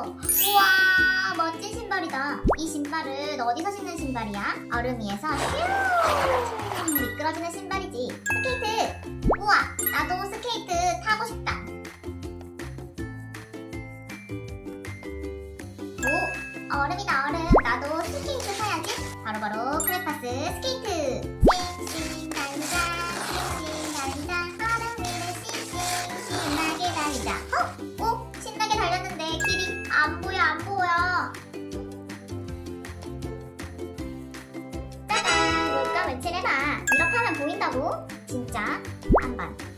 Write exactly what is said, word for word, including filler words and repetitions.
우와, 멋진 신발이다. 이 신발은 어디서 신는 신발이야? 얼음 위에서 슈 미끄러지는 신발이지. 스케이트! 우와, 나도 스케이트 타고 싶다. 오, 얼음이다 얼음. 나도 스케이트 타야지. 바로바로 크레파스 스케이트. 싱싱 달리자, 싱싱 달리자. 얼음 위를 싱싱 신나게 달리자. 어? 오, 신나게 달렸는데 길이 안 보여 안 보여. 짜잔, 물감을 칠해봐. 이렇게 하면 보인다고? 진짜? 한번